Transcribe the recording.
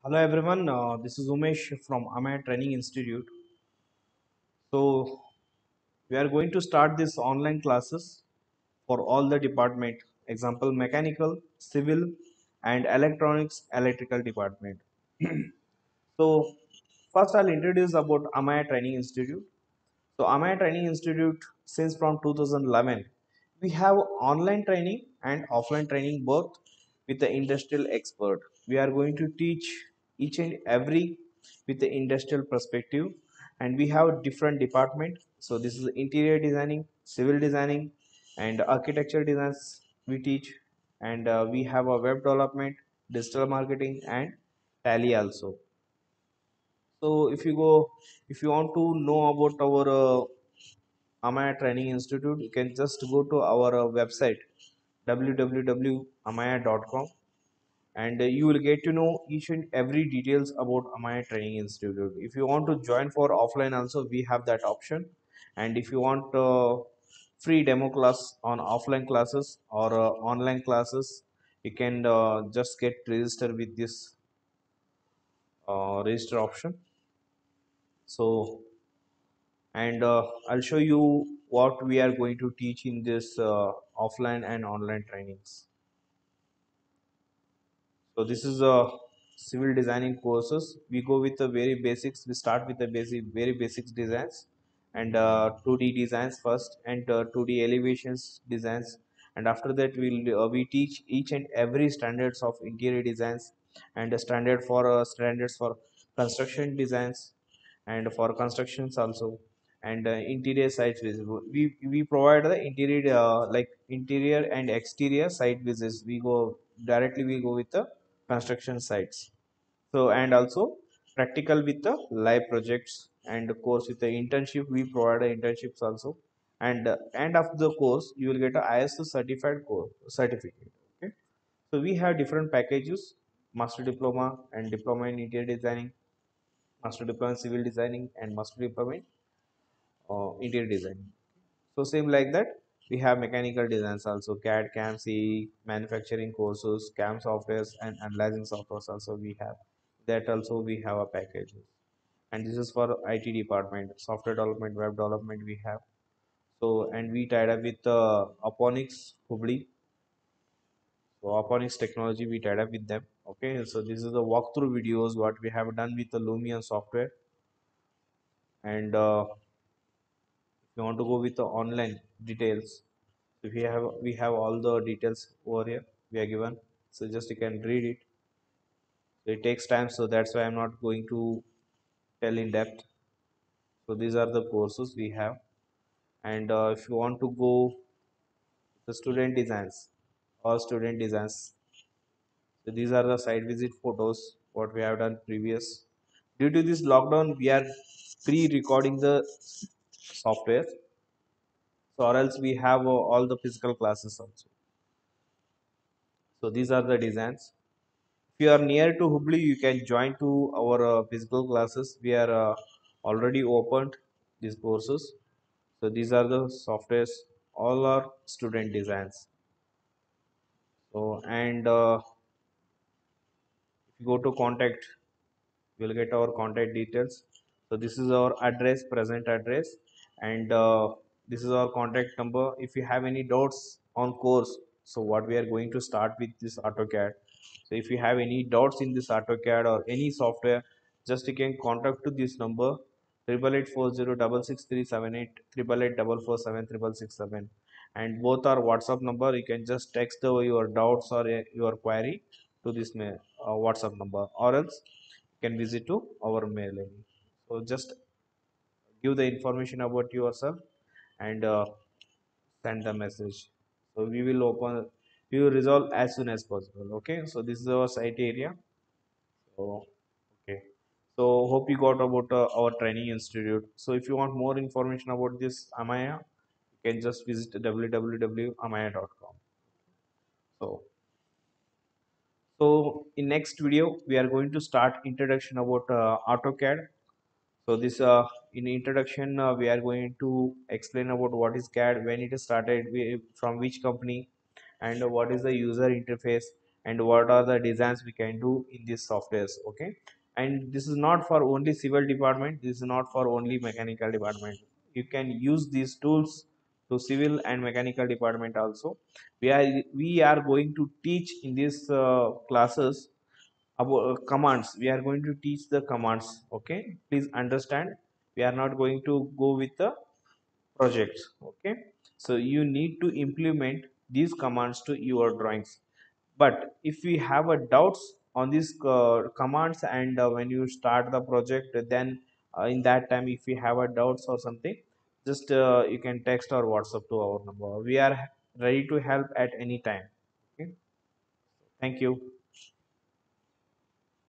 Hello everyone, this is Umesh from Amaya Training Institute. So we are going to start this online classes for all the department. Example mechanical, civil, and electronics, electrical department. So first I'll introduce about Amaya Training Institute. So Amaya Training Institute since from 2011 we have online training and offline training both with the industrial expert. We are going to teach each and every with the industrial perspective, and we have different department. So this is interior designing, civil designing, and architecture designs we teach, and we have a web development, digital marketing, and tally also. So if you want to know about our Amaya Training Institute, you can just go to our website www.amaya.com, and you will get to know each and every details about Amaya Training Institute. If you want to join for offline also, we have that option. And if you want free demo class on offline classes or online classes, you can just get registered with this register option. So and I'll show you what we are going to teach in this offline and online trainings. So this is a civil designing courses. We go with the very basics. We start with the very basics designs and 2D designs first, and 2D elevations designs, and after that we teach each and every standards of interior designs and a standards for construction designs and for constructions also, and interior site visits. We provide the interior like interior and exterior site visits. We go with the construction sites. So and also practical with the live projects, and of course with the internship we provide the internships also, and end of the course you will get a ISO certified course certificate. Okay, so we have different packages: master diploma and diploma in interior designing, master diploma in civil designing, and master diploma in interior designing. So same like that, we have mechanical designs also, CAD, CAM, CE, manufacturing courses, CAM softwares, and analyzing softwares also we have. That also we have a package. And this is for IT department, software development, web development we have. So and we tied up with Aponics Hubli. So Aponics technology we tied up with them. Okay, so this is the walkthrough videos what we have done with the Lumion software. And if you want to go with the online details, if we have all the details over here we are given, so just you can read it. So it takes time, so that's why I'm not going to tell in depth. So these are the courses we have. And if you want to go the student designs or student designs, so these are the site visit photos what we have done previous. Due to this lockdown we are pre-recording the software, so or else we have all the physical classes also. So these are the designs. If you are near to Hubli, you can join to our physical classes. We are already opened these courses. So these are the softwares. All are student designs. So and if you go to contact, you will get our contact details. So this is our address, present address, and this is our contact number. If you have any doubts on course, so what we are going to start with this AutoCAD. So if you have any doubts in this AutoCAD or any software, just you can contact to this number 8840 66378 888447 and both are WhatsApp number. You can just text your doubts or your query to this WhatsApp number, or else you can visit to our mail ID. So just give the information about yourself and send the message. So we will resolve as soon as possible. Okay, so this is our site area. So okay, so hope you got about our training institute. So if you want more information about this Amaya, you can just visit www.amaya.com. So in next video we are going to start introduction about AutoCAD. So this in introduction we are going to explain about what is CAD, when it is started, from which company, and what is the user interface, and what are the designs we can do in these softwares. Okay, and this is not for only civil department, this is not for only mechanical department. You can use these tools to civil and mechanical department also. We are going to teach in these classes about commands. We are going to teach the commands. Okay, please understand, we are not going to go with the projects. Okay, so you need to implement these commands to your drawings. But if we have a doubts on these commands, and when you start the project, then in that time if we have a doubts or something, just you can text or WhatsApp to our number. We are ready to help at any time. Okay, thank you.